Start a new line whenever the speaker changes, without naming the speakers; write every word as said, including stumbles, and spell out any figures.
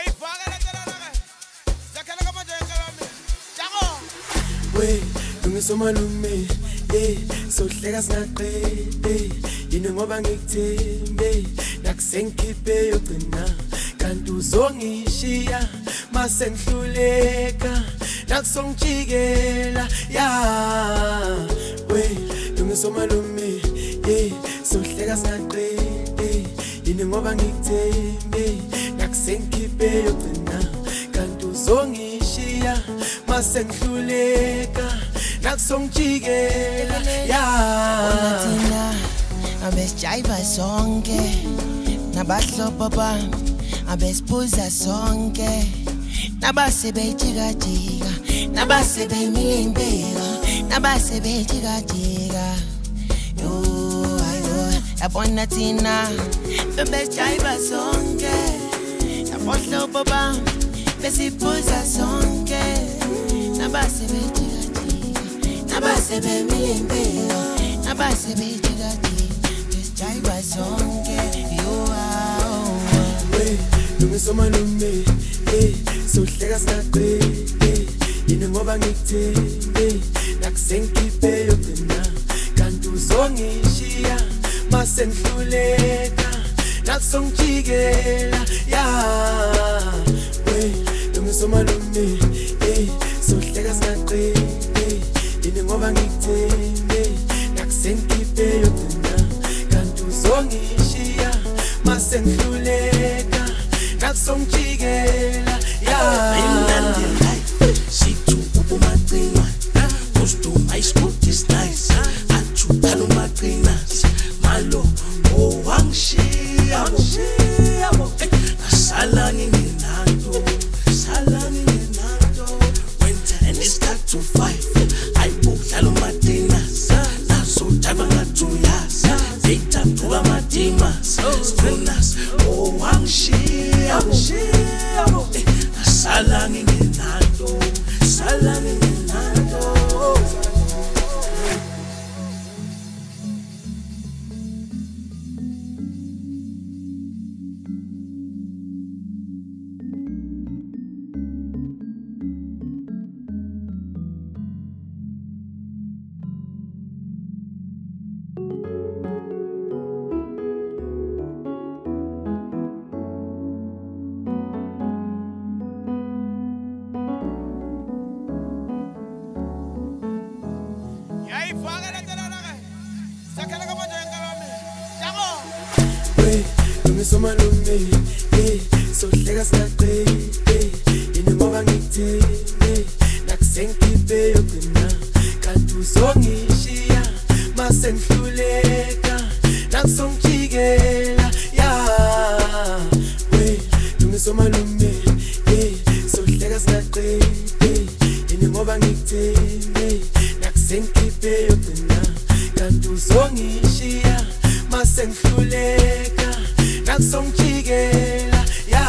Wait, oMalume, eh, so hleka singaqede, yini ngoba ngikuthembe, nakusengikhiphe yogcina, kanti uzongishiya, mase ngihluleka, nakusongijikela, ya. Wait, oMalume, eh, so hleka singaqede, yini ngoba ngikuthembe, nakusengikhiphe yogcina, kanti uzongishiya, mase ngihluleka, nakusongijikela, ya.
Thina abesijayiva sonke nabahlobo bami abesiphuza sonke nabasebejikajika nabasebemilimbeka nabasebejikajika yo ayo yabona thina abesijayiva sonke nabahlobo bami besiphuza sonke nabasebejikajika nabasebemilimbeka nabasebejikajika besijayibwa sonke yo
Wait, oMalume, eh, so hleka singaqede, yini ngoba ngikuthembe, nakusengikhiphe yogcina, kanti uzongishiya, mase ngihluleka, nakusongijikela, ya. Wait, oMalume, eh, so hleka singaqede, yini ngoba ngikuthembe, nakusengikhiphe yogcina, kanti uzongishiya, mase ngihluleka, nakusongijikela, ya.
Imnandi life, sithi ubumaqina, close to my school is nice, athi uqala umaqina, malo owangishiya, asala ngingenanto, sala ngingenanto, winter and it's got to five, ayibudlala umaqina, naso jaba ngathuyazi, data phuba madimas, stonas owangishiya, asala ngingenanto, sala ngingenanto.
Wait, oMalume, eh, so hleka singaqede, yini ngoba ngikuthembe, nakusengikhiphe yogcina, kanti uzongishiya, mase ngihluleka, nakusongijikela, ya. Wait, oMalume, eh, so hleka singaqede, yini ngoba ngikuthembe, nakusengikhiphe yogcina, kanti uzongishiya, mase ngihluleka, nakusongijikela, ya.